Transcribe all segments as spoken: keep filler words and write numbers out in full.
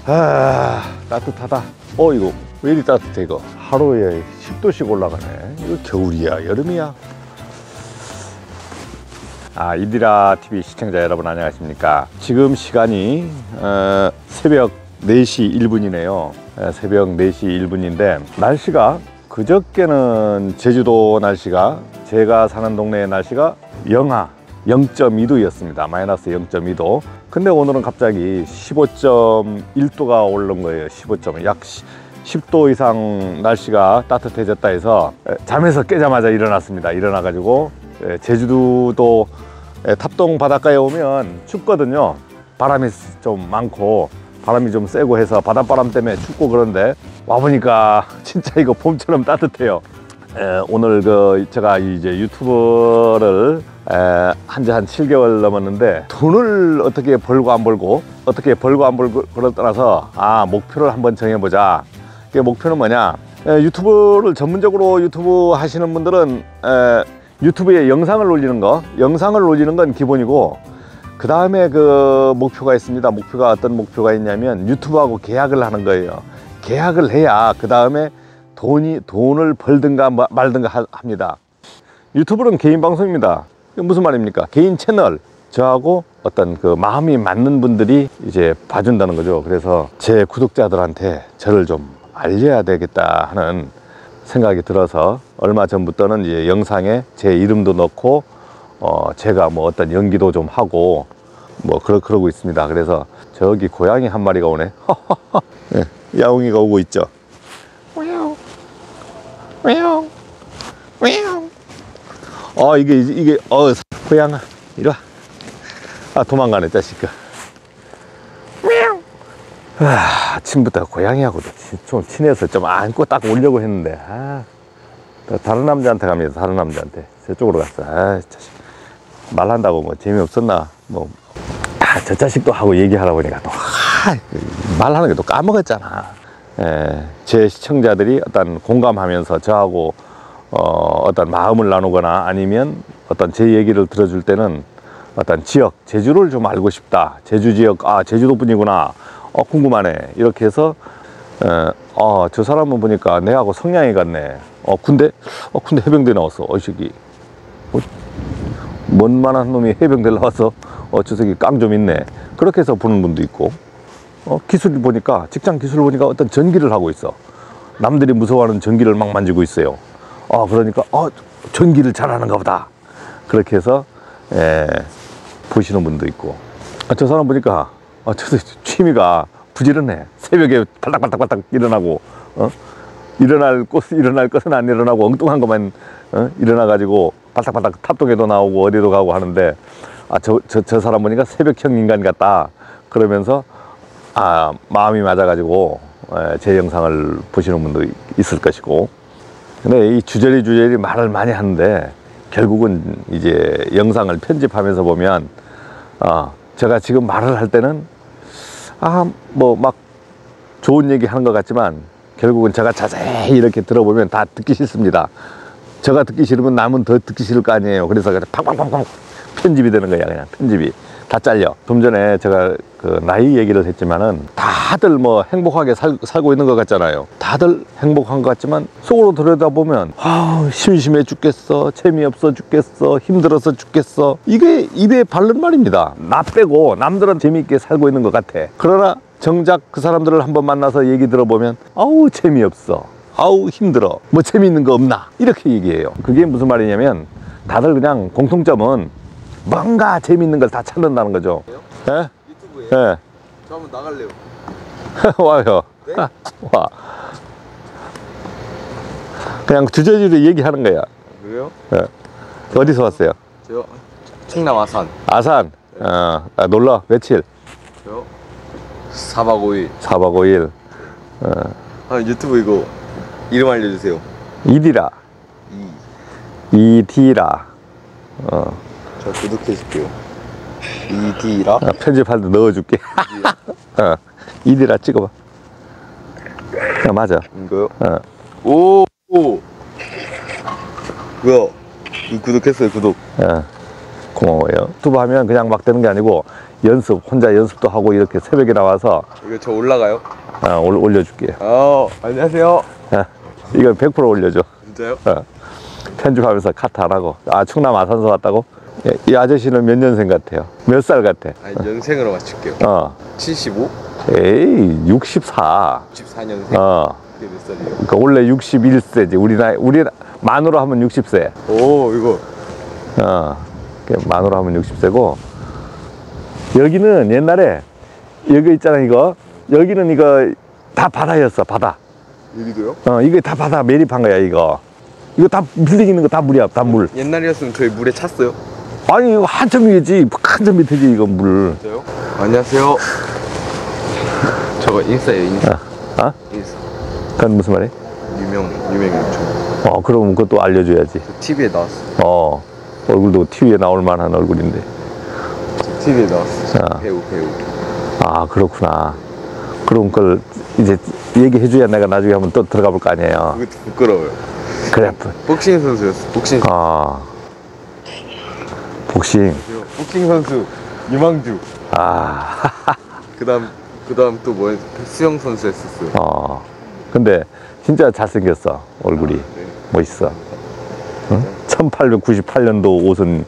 아, 따뜻하다. 어, 이거 왜 이리 따뜻해 이거. 하루에 십 도씩 올라가네. 이거 겨울이야 여름이야? 아, 이디라티비 시청자 여러분 안녕하십니까. 지금 시간이 어, 새벽 네 시 일 분이네요 어, 새벽 네 시 일 분인데 날씨가, 그저께는 제주도 날씨가, 제가 사는 동네의 날씨가 영하 영 점 이 도였습니다. 마이너스 영 점 이 도. 근데 오늘은 갑자기 십오 점 일 도가 오른 거예요. 십오 점 약 십 도 이상 날씨가 따뜻해졌다 해서 잠에서 깨자마자 일어났습니다. 일어나 가지고 제주도 탑동 바닷가에 오면 춥거든요. 바람이 좀 많고 바람이 좀 세고 해서 바닷바람 때문에 춥고, 그런데 와보니까 진짜 이거 봄처럼 따뜻해요. 에, 오늘 그 제가 이제 유튜브를 한지 한 칠 개월 넘었는데, 돈을 어떻게 벌고 안 벌고, 어떻게 벌고 안 벌고 그걸 떠나서 아 목표를 한번 정해보자. 그 목표는 뭐냐, 에, 유튜브를 전문적으로 유튜브 하시는 분들은 에, 유튜브에 영상을 올리는 거, 영상을 올리는 건 기본이고, 그 다음에 그 목표가 있습니다. 목표가 어떤 목표가 있냐면 유튜브하고 계약을 하는 거예요. 계약을 해야 그 다음에 돈이 돈을 벌든가 말든가 합니다. 유튜브는 개인 방송입니다. 무슨 말입니까? 개인 채널, 저하고 어떤 그 마음이 맞는 분들이 이제 봐준다는 거죠. 그래서 제 구독자들한테 저를 좀 알려야 되겠다 하는 생각이 들어서 얼마 전부터는 이제 영상에 제 이름도 넣고 어 제가 뭐 어떤 연기도 좀 하고 뭐 그러, 그러고 있습니다. 그래서 저기 고양이 한 마리가 오네. 네, 야옹이가 오고 있죠. 왜요? 왜요? 왜요? 어 이게 이게 어 고양아 이리 와. 아 도망가네 자식아. 왜요? 아, 아침부터 고양이하고도 좀 친해서 좀 안고 딱 오려고 했는데, 아 다른 남자한테 갑니다. 다른 남자한테 저쪽으로 갔어. 아 자식 말한다고 뭐 재미없었나 뭐. 아, 저 자식도 하고 얘기하다 보니까 또 아, 말하는 게 또 까먹었잖아. 에, 제 시청자들이 어떤 공감하면서 저하고 어, 어떤 마음을 나누거나 아니면 어떤 제 얘기를 들어줄 때는 어떤 지역, 제주를 좀 알고 싶다. 제주 지역, 아 제주도 분이구나. 어 궁금하네. 이렇게 해서 에, 어, 저 사람은 보니까 내하고 성향이 같네. 어 군대, 어 군대 해병대 나왔어. 어 이 새끼. 어, 뭔만한 놈이 해병대 나와서 어 저 새끼 깡 좀 있네. 그렇게 해서 보는 분도 있고, 어 기술을 보니까, 직장 기술을 보니까 어떤 전기를 하고 있어. 남들이 무서워하는 전기를 막 만지고 있어요. 어 그러니까 어 전기를 잘하는가 보다. 그렇게 해서 에, 보시는 분도 있고, 아, 저 사람 보니까 아, 저 취미가 부지런해. 새벽에 발딱발딱발딱 일어나고, 어? 일어날 곳 일어날 것은 안 일어나고 엉뚱한 것만 어? 일어나 가지고 발딱발딱 탑동에도 나오고 어디도 가고 하는데, 아, 저, 저, 저 사람 보니까 새벽형 인간 같다. 그러면서 아 마음이 맞아 가지고 제 영상을 보시는 분도 있을 것이고. 근데 이 주저리 주저리 말을 많이 하는데 결국은 이제 영상을 편집하면서 보면 어, 제가 지금 말을 할 때는 아 뭐 막 좋은 얘기 하는 것 같지만 결국은 제가 자세히 이렇게 들어보면 다 듣기 싫습니다. 제가 듣기 싫으면 남은 더 듣기 싫을 거 아니에요. 그래서 그냥 팡팡팡팡 편집이 되는 거야. 그냥 편집이 다 잘려. 좀 전에 제가 그 나이 얘기를 했지만은 다들 뭐 행복하게 살, 살고 있는 것 같잖아요. 다들 행복한 것 같지만 속으로 들여다보면 아우 심심해 죽겠어, 재미없어 죽겠어, 힘들어서 죽겠어, 이게 입에 바른 말입니다. 나 빼고 남들은 재미있게 살고 있는 것 같아. 그러나 정작 그 사람들을 한번 만나서 얘기 들어보면 아우 재미없어, 아우 힘들어, 뭐 재미있는 거 없나, 이렇게 얘기해요. 그게 무슨 말이냐면 다들 그냥 공통점은 뭔가 재미있는 걸 다 찾는다는 거죠. 예? 유튜브에? 예. 저 한번 나갈래요. 와요. 네? 와. 그냥 주저주저 얘기하는 거야. 그래요? 예. 어디서 왔어요? 저요? 충남 아산. 아산. 네. 어, 아, 놀러 며칠? 저요? 사 박 오 일. 사 박 오 일. 어. 아 유튜브 이거 이름 알려주세요. 이디라. 이. 이디라. 어. 저 구독해줄게요. 이디라. 아, 편집할 때 넣어줄게. 어. 이디라 찍어봐. 아, 맞아. 이거요? 어. 오. 오. 뭐야? 이거 구독했어요. 구독. 어. 고마워요. 유튜브 하면 그냥 막 되는 게 아니고 연습, 혼자 연습도 하고 이렇게 새벽에 나와서 이거 저 올라가요? 어, 올, 올려줄게요. 어, 안녕하세요. 어, 이거 백 퍼센트 올려줘. 진짜요? 어, 편집하면서 카트 안 하고. 아, 충남 아산서 왔다고? 예, 이 아저씨는 몇 년생 같아요? 몇 살 같아? 아니, 연생으로 맞출게요. 어. 칠십오? 에이, 육십사. 육십사 년생? 어. 그게 몇 살이에요? 그러니까 원래 육십일 세지. 우리 나이, 우리 만으로 하면 육십 세. 오, 이거. 어. 만으로 하면 육십 세고. 여기는 옛날에, 여기 있잖아, 이거. 여기는 이거 다 바다였어, 바다. 여기도요? 어, 이게 다 바다 매립한 거야, 이거. 이거 다 빌딩 있는 거 다 물이야, 다 물. 옛날이었으면 저희 물에 찼어요. 아니, 이거 한참 위에지. 한참 밑에지, 이거 물. 진짜요? 안녕하세요. 저거 인싸예요, 인싸. 어? 어? 인싸. 그건 무슨 말이야? 유명, 유명 유튜버. 어, 그럼 그것도 알려줘야지. 저 티비에 나왔어요. 어, 얼굴도 티비에 나올 만한 얼굴인데. 저 티비에 나왔어요. 아. 배우, 배우. 아, 그렇구나. 그럼 그걸 이제 얘기해줘야 내가 나중에 한번 또 들어가 볼 거 아니에요. 그것도 부끄러워요. 그래. 복싱 선수였어. 복싱. 아, 복싱. 복싱 선수 유망주. 아, 그다음 그다음 또 뭐였? 수영 선수 했었어요. 어. 근데 진짜 잘생겼어, 얼굴이. 아, 네. 멋있어. 응? 천팔백구십팔 년도 옷은.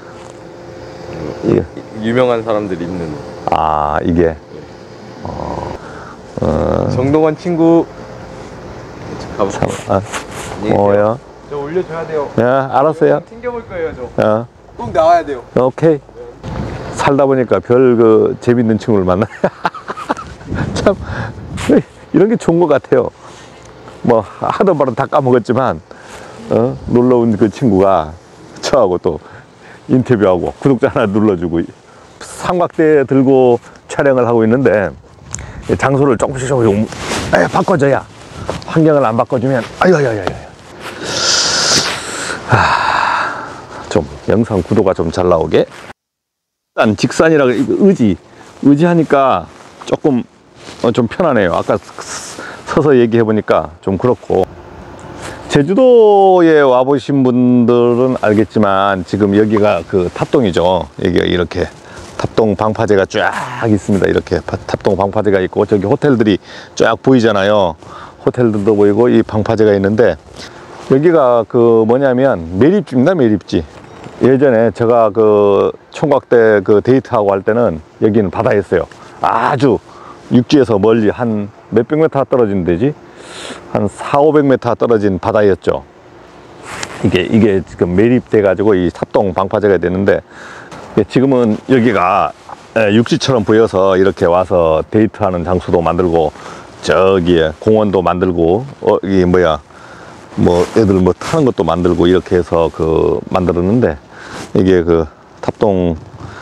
이게, 유명한 사람들이 입는. 아, 이게. 어, 어, 정동원 친구. 참, 가볼게요. 아, 안녕히 계세요. 고마워요. 저 올려줘야 돼요. 예, 알았어요. 튕겨볼 거예요, 저. 어, 꼭 나와야 돼요. 오케이. 살다 보니까 별 그 재밌는 친구를 만나. 참 이런 게 좋은 것 같아요. 뭐 하던 바로 다 까먹었지만 어? 놀러 온 그 친구가 저하고 또 인터뷰하고 구독자 하나 눌러주고 삼각대 들고 촬영을 하고 있는데 장소를 조금씩 조금씩 에, 바꿔줘야 환경을 안 바꿔주면 아유야야야. 좀 영상 구도가 좀 잘 나오게. 일단 직산이라 의지 의지하니까 조금 어, 좀 편하네요. 아까 서서 얘기해 보니까 좀 그렇고. 제주도에 와 보신 분들은 알겠지만 지금 여기가 그 탑동이죠. 여기가 이렇게 탑동 방파제가 쫙 있습니다. 이렇게 탑동 방파제가 있고 저기 호텔들이 쫙 보이잖아요. 호텔들도 보이고 이 방파제가 있는데 여기가 그 뭐냐면 매립지입니다. 매립지. 예전에 제가 그 총각 때 그 데이트하고 할 때는 여기는 바다였어요. 아주 육지에서 멀리 한 몇백 미터 떨어진 데지? 한 사오백 미터 떨어진 바다였죠. 이게, 이게 지금 매립돼 가지고 이 탑동 방파제가 되는데 지금은 여기가 육지처럼 보여서 이렇게 와서 데이트하는 장소도 만들고 저기에 공원도 만들고 어, 이게 뭐야 뭐 애들 뭐 타는 것도 만들고 이렇게 해서 그 만들었는데 이게 그 탑동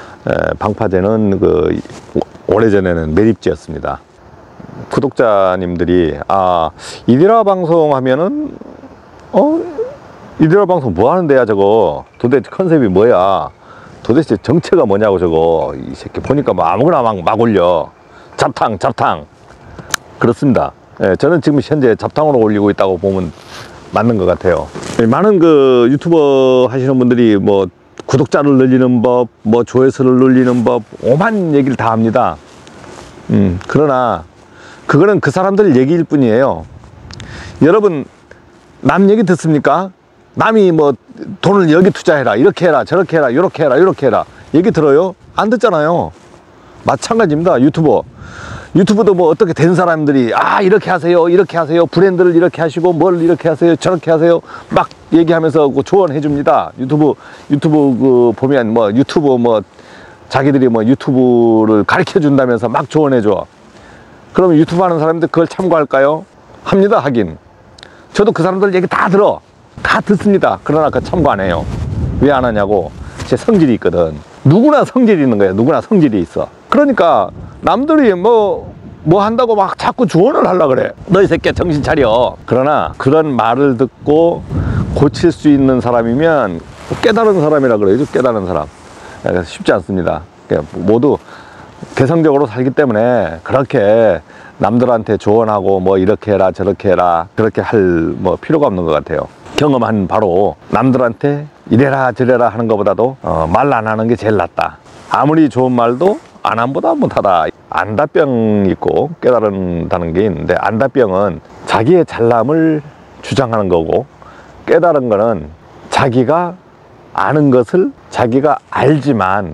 방파제는 그 오래전에는 매립지였습니다. 구독자님들이 아 이디라 방송 하면은 어 이디라 방송 뭐 하는데야 저거 도대체 컨셉이 뭐야 도대체 정체가 뭐냐고 저거 이 새끼 보니까 뭐 아무거나 막, 막 올려 잡탕 잡탕 그렇습니다. 예, 저는 지금 현재 잡탕으로 올리고 있다고 보면 맞는 것 같아요. 많은 그 유튜버 하시는 분들이 뭐 구독자를 늘리는 법, 뭐 조회수를 늘리는 법, 오만 얘기를 다 합니다. 음, 그러나 그거는 그 사람들 얘기일 뿐이에요. 여러분 남 얘기 듣습니까? 남이 뭐 돈을 여기 투자해라, 이렇게 해라, 저렇게 해라, 이렇게 해라, 이렇게 해라 얘기 들어요? 안 듣잖아요. 마찬가지입니다. 유튜버. 유튜브도 뭐 어떻게 된 사람들이 아 이렇게 하세요 이렇게 하세요 브랜드를 이렇게 하시고 뭘 이렇게 하세요 저렇게 하세요 막 얘기하면서 그 조언해 줍니다. 유튜브 유튜브 그 보면 뭐 유튜브 뭐 자기들이 뭐 유튜브를 가르쳐 준다면서 막 조언해 줘. 그럼 유튜브 하는 사람들 그걸 참고할까요? 합니다. 하긴 저도 그 사람들 얘기 다 들어 다 듣습니다. 그러나 그 참고 안 해요. 왜 안 하냐고 제 성질이 있거든. 누구나 성질이 있는 거예요. 누구나 성질이 있어. 그러니까 남들이 뭐, 뭐 한다고 막 자꾸 조언을 하려고 그래. 너 이 새끼야 정신 차려. 그러나 그런 말을 듣고 고칠 수 있는 사람이면 깨달은 사람이라 그래요. 깨달은 사람. 그러니까 쉽지 않습니다. 모두 개성적으로 살기 때문에 그렇게 남들한테 조언하고 뭐 이렇게 해라 저렇게 해라 그렇게 할 뭐 필요가 없는 것 같아요. 경험한 바로 남들한테 이래라 저래라 하는 것보다도 어, 말 안 하는 게 제일 낫다. 아무리 좋은 말도 안 함보다 못하다. 안다병 있고 깨달은다는 게 있는데, 안다병은 자기의 잘남을 주장하는 거고, 깨달은 거는 자기가 아는 것을 자기가 알지만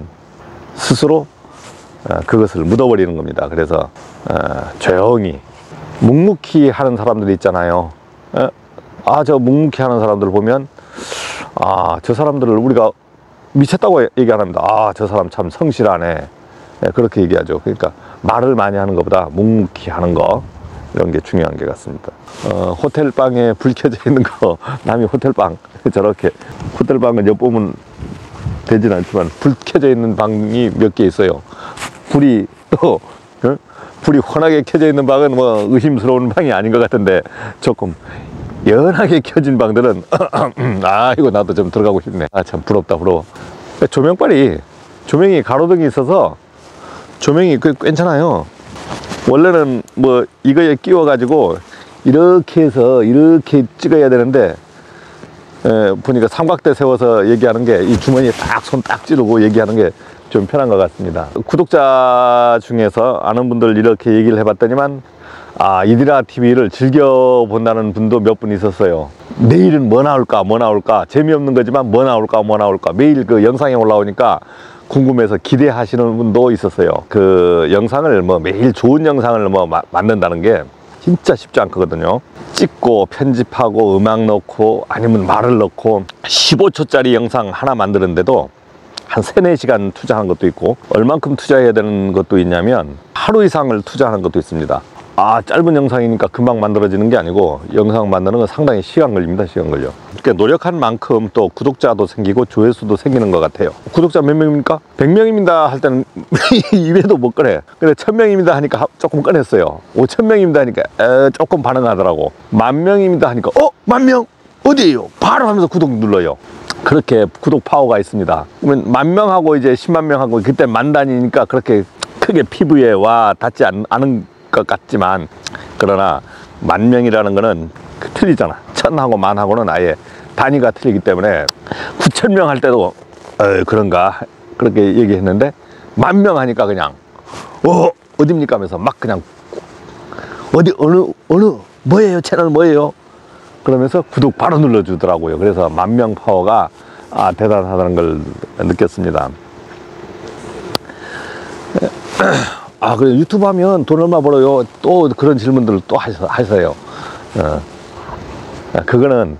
스스로 어, 그것을 묻어버리는 겁니다. 그래서 어, 조용히 묵묵히 하는 사람들이 있잖아요. 어? 아, 저 묵묵히 하는 사람들 보면, 아, 저 사람들을 우리가 미쳤다고 얘기 안 합니다. 아, 저 사람 참 성실하네. 네, 그렇게 얘기하죠. 그러니까 말을 많이 하는 것보다 묵묵히 하는 거, 이런 게 중요한 게 같습니다. 어, 호텔방에 불 켜져 있는 거, 남이 호텔방, 저렇게, 호텔방은 엿보면 되진 않지만, 불 켜져 있는 방이 몇 개 있어요. 불이 또, 어? 불이 환하게 켜져 있는 방은 뭐 의심스러운 방이 아닌 것 같은데, 조금 연하게 켜진 방들은, 아, 이거 나도 좀 들어가고 싶네. 아, 참 부럽다, 부러워. 조명빨이, 조명이 가로등이 있어서, 조명이 꽤 괜찮아요. 원래는 뭐 이거에 끼워 가지고 이렇게 해서 이렇게 찍어야 되는데, 에, 보니까 삼각대 세워서 얘기하는 게, 이 주머니에 딱 손 딱 찌르고 얘기하는 게 좀 편한 것 같습니다. 구독자 중에서 아는 분들 이렇게 얘기를 해봤더니만, 아, 이디라 티비를 즐겨본다는 분도 몇 분 있었어요. 내일은 뭐 나올까 뭐 나올까, 재미없는 거지만 뭐 나올까 뭐 나올까, 매일 그 영상이 올라오니까 궁금해서 기대하시는 분도 있었어요. 그 영상을 뭐 매일 좋은 영상을 뭐 마, 만든다는 게 진짜 쉽지 않거든요. 찍고 편집하고 음악 넣고 아니면 말을 넣고 십오 초짜리 영상 하나 만드는데도 한 세네 시간 투자한 것도 있고, 얼만큼 투자해야 되는 것도 있냐면 하루 이상을 투자하는 것도 있습니다. 아, 짧은 영상이니까 금방 만들어지는 게 아니고, 영상 만드는 건 상당히 시간 걸립니다. 시간 걸려. 그러니까 노력한 만큼 또 구독자도 생기고 조회수도 생기는 것 같아요. 구독자 몇 명입니까? 백 명입니다 할 때는 입에도 못 꺼내. 근데 천 명입니다 하니까 조금 꺼냈어요. 오천 명입니다 하니까 에, 조금 반응하더라고. 만 명입니다 하니까 어? 만 명? 어디에요? 바로 하면서 구독 눌러요. 그렇게 구독 파워가 있습니다. 그러면 만 명하고 이제 십만 명하고, 그때 만 단위니까 그렇게 크게 피부에 와 닿지 않, 않은 것 같지만, 그러나 만 명이라는 거는 그 틀리잖아. 천하고 만하고는 아예 단위가 틀리기 때문에, 구천 명 할 때도 어, 그런가 그렇게 얘기했는데, 만 명 하니까 그냥 어 어딥니까 하면서 막 그냥 어디 어느 어느 뭐예요, 채널 뭐예요, 그러면서 구독 바로 눌러주더라고요. 그래서 만 명 파워가 아, 대단하다는 걸 느꼈습니다. 아, 그래, 유튜브 하면 돈 얼마 벌어요? 또 그런 질문들을 또 하세요. 어. 그거는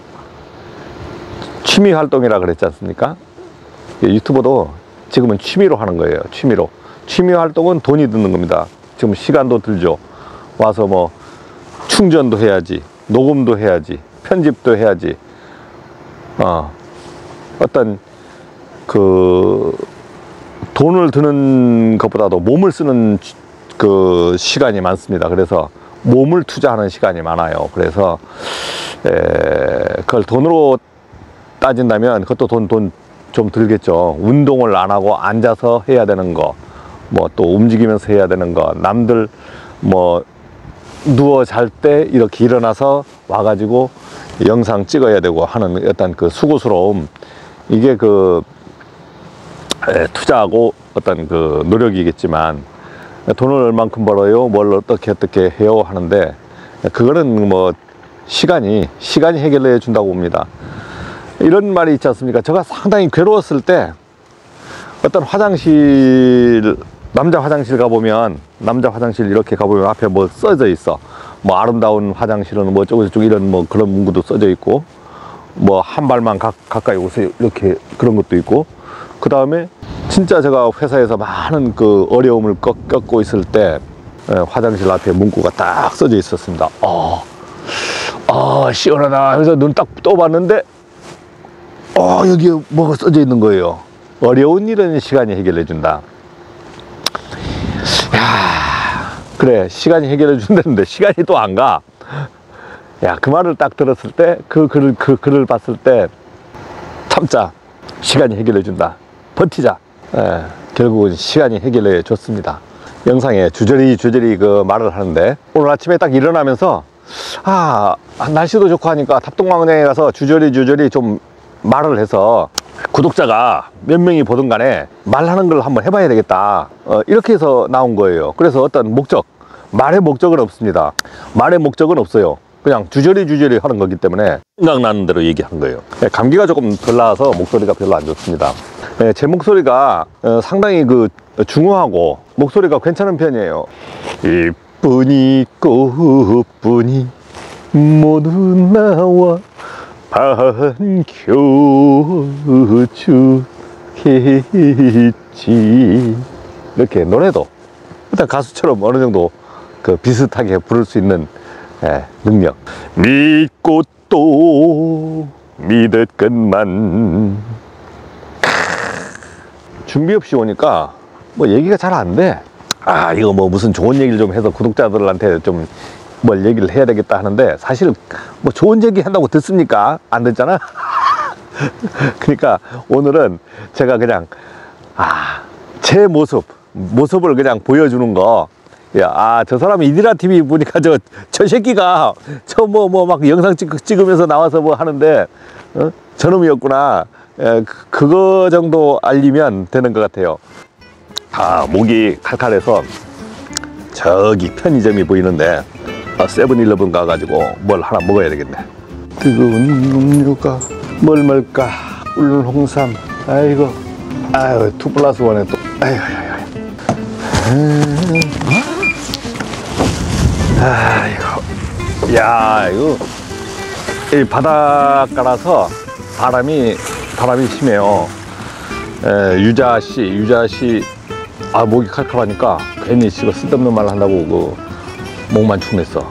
취미 활동이라 그랬지 않습니까? 유튜버도 지금은 취미로 하는 거예요. 취미로. 취미 활동은 돈이 드는 겁니다. 지금 시간도 들죠. 와서 뭐 충전도 해야지, 녹음도 해야지, 편집도 해야지, 어, 어떤 그 돈을 드는 것보다도 몸을 쓰는 그 시간이 많습니다. 그래서 몸을 투자하는 시간이 많아요. 그래서 에, 그걸 돈으로 따진다면 그것도 돈, 돈 좀 들겠죠. 운동을 안 하고 앉아서 해야 되는 거, 뭐 또 움직이면서 해야 되는 거, 남들 뭐 누워 잘 때 이렇게 일어나서 와가지고 영상 찍어야 되고 하는 어떤 그 수고스러움, 이게 그 에, 투자하고 어떤 그 노력이겠지만, 돈을 얼만큼 벌어요, 뭘 어떻게 어떻게 해요 하는데, 그거는 뭐 시간이 시간이 해결해 준다고 봅니다. 이런 말이 있지 않습니까? 제가 상당히 괴로웠을 때 어떤 화장실, 남자 화장실 가보면, 남자 화장실 이렇게 가보면 앞에 뭐 써져 있어. 뭐 아름다운 화장실은 뭐 어쩌고 저쩌고 이런 뭐 그런 문구도 써져 있고, 뭐 한 발만 가, 가까이 오세요 이렇게 그런 것도 있고, 그 다음에 진짜 제가 회사에서 많은 그 어려움을 겪고 있을 때 화장실 앞에 문구가 딱 써져 있었습니다. 어, 어 시원하다. 그래서 눈 딱 떠봤는데 어 여기에 뭐가 써져 있는 거예요. 어려운 일은 시간이 해결해 준다. 야, 그래, 시간이 해결해 준다는데 시간이 또 안 가. 야, 그 말을 딱 들었을 때, 그 글을 그 글을 봤을 때, 참자, 시간이 해결해 준다, 버티자. 예, 결국은 시간이 해결해 줬습니다. 영상에 주저리 주저리 그 말을 하는데, 오늘 아침에 딱 일어나면서 아, 날씨도 좋고 하니까 탑동광장에 가서 주저리 주저리 좀 말을 해서 구독자가 몇 명이 보든 간에 말하는 걸 한번 해봐야 되겠다. 어, 이렇게 해서 나온 거예요. 그래서 어떤 목적, 말의 목적은 없습니다. 말의 목적은 없어요. 그냥 주저리 주저리 하는 거기 때문에 생각나는 대로 얘기한 거예요. 네, 감기가 조금 덜 나와서 목소리가 별로 안 좋습니다. 네, 제 목소리가 어, 상당히 그 중후하고 목소리가 괜찮은 편이에요. 이뿐이 꽃뿐이 모두 나와 반겨주겠지. 이렇게 노래도 일단 가수처럼 어느 정도 그 비슷하게 부를 수 있는 예, 능력. 믿고 또 믿었건만. 준비 없이 오니까 뭐 얘기가 잘 안 돼. 아, 이거 뭐 무슨 좋은 얘기를 좀 해서 구독자들한테 좀 뭘 얘기를 해야 되겠다 하는데, 사실 뭐 좋은 얘기 한다고 듣습니까? 안 듣잖아. 그러니까 오늘은 제가 그냥 아, 제 모습 모습을 그냥 보여주는 거. 야, 아, 저 사람 이디라 티비 보니까 저, 저 새끼가 저 뭐 뭐 막 영상 찍, 찍으면서 나와서 뭐 하는데 어? 저놈이었구나. 에, 그, 그거 정도 알리면 되는 것 같아요. 아, 목이 칼칼해서 저기 편의점이 보이는데 아, 세븐일레븐 가가지고 뭘 하나 먹어야 되겠네. 뜨거운 음료가 뭘 먹을까? 울홍삼. 아이고, 아유, 투 플러스 원에 또 아유, 아유, 아유. 아이고, 야, 이거 이 바닷가라서 바람이 바람이 심해요. 에, 유자씨, 유자씨, 아, 목이 칼칼하니까 괜히 지금 쓸데없는 말 한다고 그 목만 축냈어.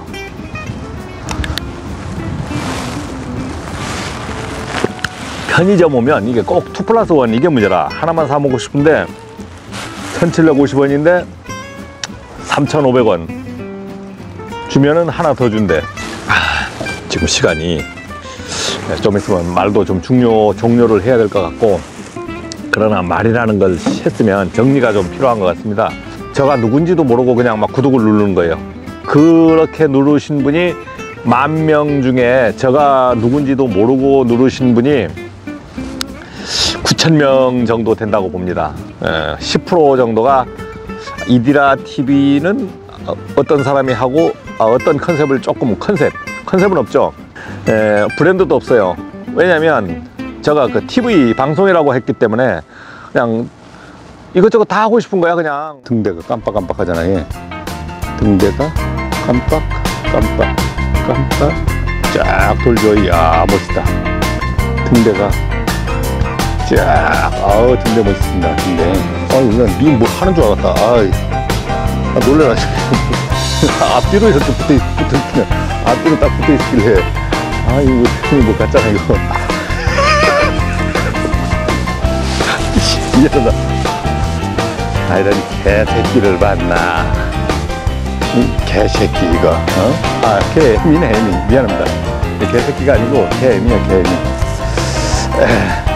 편의점 오면 이게 꼭 투 플러스 원 이게 문제라. 하나만 사 먹고 싶은데 천칠백오십 원인데 삼천오백 원 주면은 하나 더 준대. 아, 지금 시간이 좀 있으면 말도 좀 중요, 종료를 해야 될 것 같고, 그러나 말이라는 걸 했으면 정리가 좀 필요한 것 같습니다. 저가 누군지도 모르고 그냥 막 구독을 누르는 거예요. 그렇게 누르신 분이 만 명 중에 저가 누군지도 모르고 누르신 분이 구천 명 정도 된다고 봅니다. 십 퍼센트 정도가 이디라 티비는 어떤 사람이 하고 어떤 컨셉을 조금 컨셉 컨셉은 없죠. 에, 브랜드도 없어요. 왜냐면 제가 그 티비 방송이라고 했기 때문에 그냥 이것저것 다 하고 싶은 거야. 그냥 등대가 깜빡깜빡 하잖아요. 등대가 깜빡 깜빡 깜빡 쫙 돌죠. 이야, 멋있다. 등대가 쫙, 아우, 등대 멋있습니다. 등대. 아, 이건 니 뭐 하는 줄 알았다. 아이, 아, 놀래라. 앞뒤로 이렇게 붙어, 붙어 있길래, 앞뒤로 딱 붙어 있길래, 아, 이거 뭐 같잖아, 이거. 미안하다. 아, 이런 개새끼를 봤나. 이 개새끼, 이거. 어? 아, 개미네, 개미. 미안합니다. 개새끼가 아니고 개미야, 개미. 에이.